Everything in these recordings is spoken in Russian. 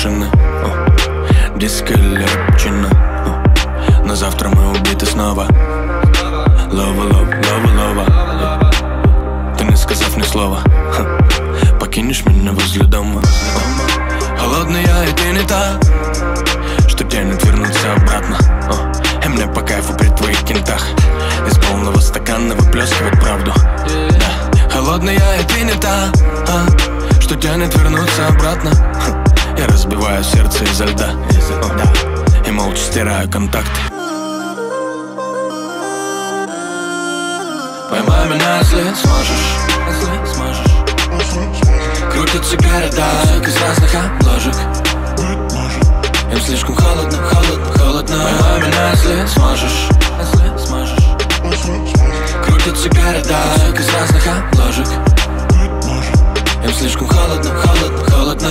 машины, диско или рапчино. На завтра мы убиты снова. Лова, лова, лова, лова. Ты не сказав ни слова, покинешь меня возле дома. Холодная, и ты не та, что тянет вернуться обратно. И мне по кайфу при твоих кентах из полного стакана выплескивать правду. Да. Холодная, и ты не та, что тянет вернуться обратно. Я разбиваю сердце изо льда, и молча стираю контакты. Поймай меня, если сможешь. Крутятся города из разных обложек. Им слишком холодно, холодно, холодно. Поймай меня, если сможешь. Крутятся города из разных обложек. Им слишком холодно, холодно, холодно.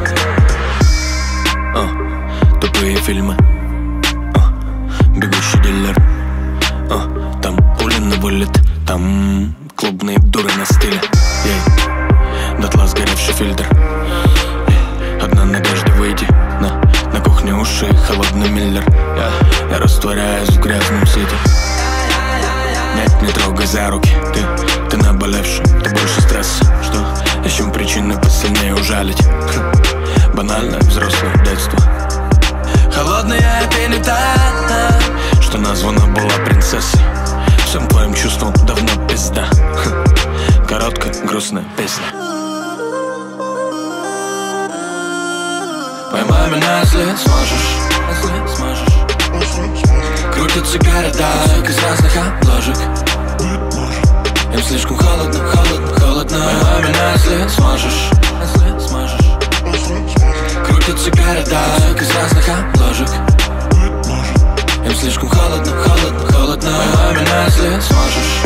Тупые фильмы, бегущий дилер. Там пули на вылет, там клубные дуры на стиле. Дотла сгоревший фильтр. Одна надежда выйти на кухне уши, холодный миллер. Я растворяюсь в грязном сити. Нет, не трогай за руки. Ты наболевший, ты больше стресса. Что? Ищем причины посильнее ужалить. Банальное взрослое детство. Холодная, ты не та, что названа была принцессой. Всем твоим чувствам давно пизда. Короткая, грустная песня. Поймай меня, если сможешь. Крутятся города из разных обложек. Им слишком холодно, холодно, холодно. Поймай меня, если сможешь. Крутятся города из разных обложек. Им слишком холодно, холодно, холодно. Поймай меня, если сможешь.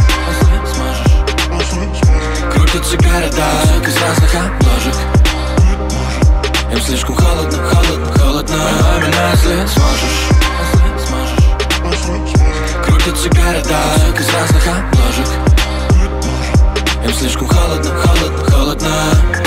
Крутятся города из разных обложек. Им слишком холодно, холодно, холодно. Поймай меня, если сможешь. Крутятся города из разных обложек. Им слишком холодно, холодно, холодно.